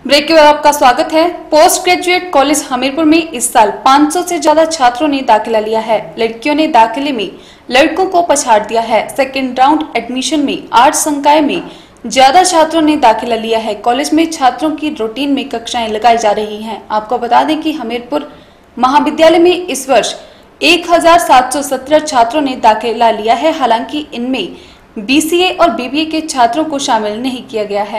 Break के बाद आपका स्वागत है। पोस्ट ग्रेजुएट कॉलेज हमीरपुर में इस साल 500 से ज्यादा छात्रों ने दाखिला लिया है। लड़कियों ने दाखिले में लड़कों को पछाड़ दिया है। सेकेंड राउंड एडमिशन में 8 संकाय में ज्यादा छात्रों ने दाखिला लिया है। कॉलेज में छात्रों की रूटीन में कक्षाएं लगाई जा रही हैं। आपको बता दें कि हमीरपुर महाविद्यालय में इस वर्ष 1717 छात्रों ने दाखिला लिया है। हालांकि इनमें बीसीए और बीबीए के छात्रों को शामिल नहीं किया गया है।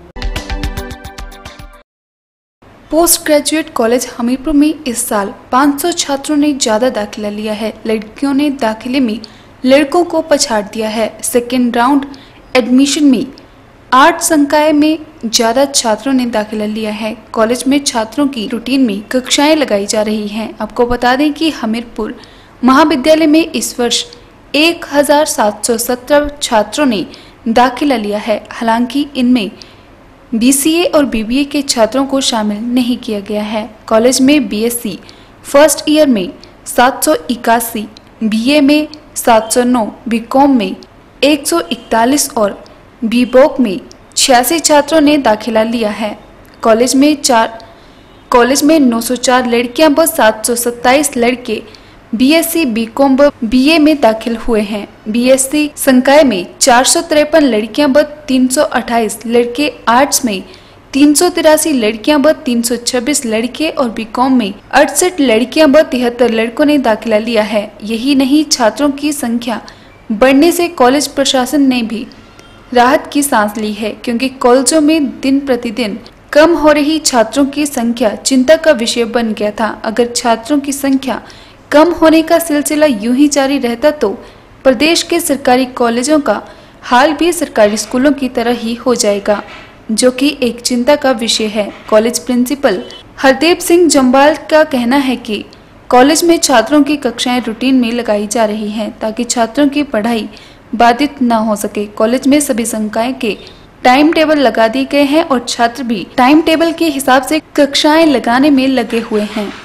पोस्ट ग्रेजुएट कॉलेज हमीरपुर में इस साल 500 छात्रों ने ज्यादा दाखिला लिया है। लड़कियों ने दाखिले में लड़कों को पछाड़ दिया है। सेकेंड राउंड एडमिशन में 8 संकाय में ज्यादा छात्रों ने दाखिला लिया है। कॉलेज में छात्रों की रूटीन में कक्षाएं लगाई जा रही हैं। आपको बता दें कि हमीरपुर महाविद्यालय में इस वर्ष 1717 छात्रों ने दाखिला लिया है। हालांकि इनमें बीसीए और बीबीए के छात्रों को शामिल नहीं किया गया है। कॉलेज में बीएससी फर्स्ट ईयर में 781, बीए में 709, बीकॉम में 141 और बीबॉक में 86 छात्रों ने दाखिला लिया है। कॉलेज में 904 लड़कियां व 727 लड़के बीएससी बीकॉम व बीए में दाखिल हुए हैं। बीएससी संकाय में 453 लड़कियां व 328 लड़के, आर्ट्स में 383 लड़कियां व 326 लड़के और बीकॉम में 68 लड़कियां व 73 लड़कों ने दाखिला लिया है। यही नहीं, छात्रों की संख्या बढ़ने से कॉलेज प्रशासन ने भी राहत की सांस ली है, क्योंकि कॉलेजों में दिन प्रतिदिन कम हो रही छात्रों की संख्या चिंता का विषय बन गया था। अगर छात्रों की संख्या कम होने का सिलसिला यूं ही जारी रहता तो प्रदेश के सरकारी कॉलेजों का हाल भी सरकारी स्कूलों की तरह ही हो जाएगा, जो कि एक चिंता का विषय है। कॉलेज प्रिंसिपल हरदेव सिंह जम्वाल का कहना है कि कॉलेज में छात्रों की कक्षाएं रूटीन में लगाई जा रही हैं ताकि छात्रों की पढ़ाई बाधित न हो सके। कॉलेज में सभी संकाय के टाइम टेबल लगा दिए गए हैं और छात्र भी टाइम टेबल के हिसाब से कक्षाएं लगाने में लगे हुए हैं।